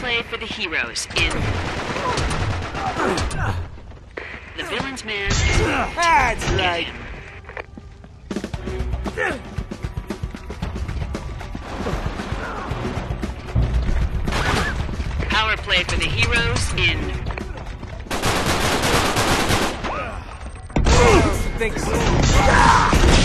play for the heroes in... The villain's man is... That's right. Power play for the heroes in... Think so.